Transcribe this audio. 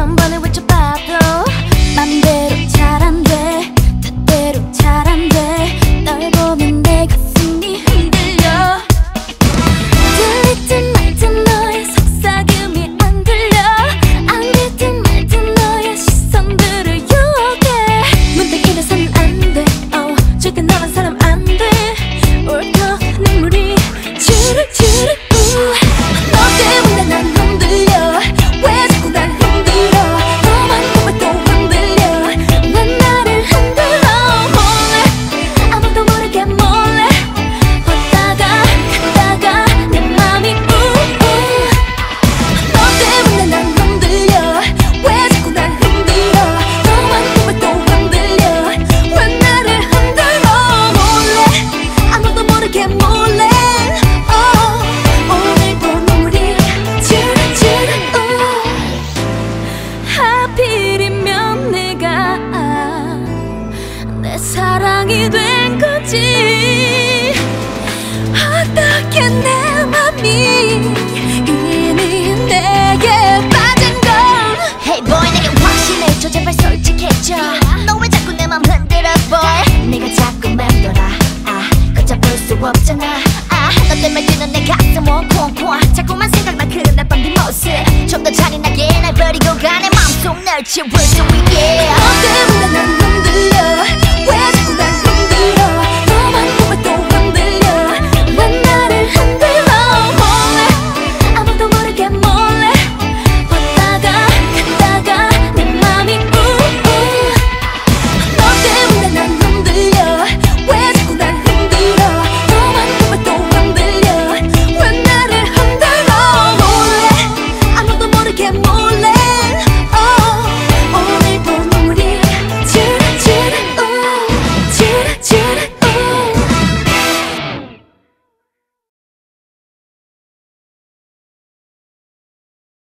천번을 외쳐봐도 맘대로 잘 안 돼, 뜻대로 잘 안 돼. 널 보면 내 가슴이 흔들려. 들리든 말든 너의 속삭임이 안 들려. 안기든 말든 너의 시선들을 유혹해. 문득 이래서는 안 돼, 절대 너란 사람 안 돼. 옳다 눈물이 주룩주룩 너 때문에 난 흔들려. 왜 자꾸 날 흔들어. 너만 보면 또 흔들려. 왜 나를 흔들어. 몰래 아무도 모르게 몰래 왔다가 갔다가 내 맘이 너 때문에 난 흔들려. 왜 자꾸 날 흔들어. 너만 보면 또 흔들려. 왜 나를 흔들어. 몰래 아무도 모르게 몰래 오늘도 눈물이 주룩주룩 하필이면 내가 내 사랑이 된 거지. 어떻게 내 맘이 이미 내게 빠진 건. Hey boy 내게 확신해줘 제발 솔직해져. 너 왜 자꾸 내 맘 흔들어 boy. 내가 자꾸 맴돌아 걷잡을 수 없잖아. 너 때문에 뛰는 내 가슴 콩콩. 자꾸만 생각나 그런 날 밤 네 모습. 좀 더 잔인하게 날 버리고 가. 내 맘속 널 지울 수 있게. 너 때문에 난 흔들려. 왜 자꾸 날 흔들어. 너만 보면 또 흔들려. 왜 나를 흔들어. 몰래 아무도 모르게 몰래 왔다가 갔다가 내 맘이 너 때문에 난 흔들려. 왜 자꾸 날 흔들어. 너만 보면 또 흔들려. 왜 나를 흔들어. 몰래 아무도 모르게 몰래 오늘도 눈물이 주룩주룩 주룩주룩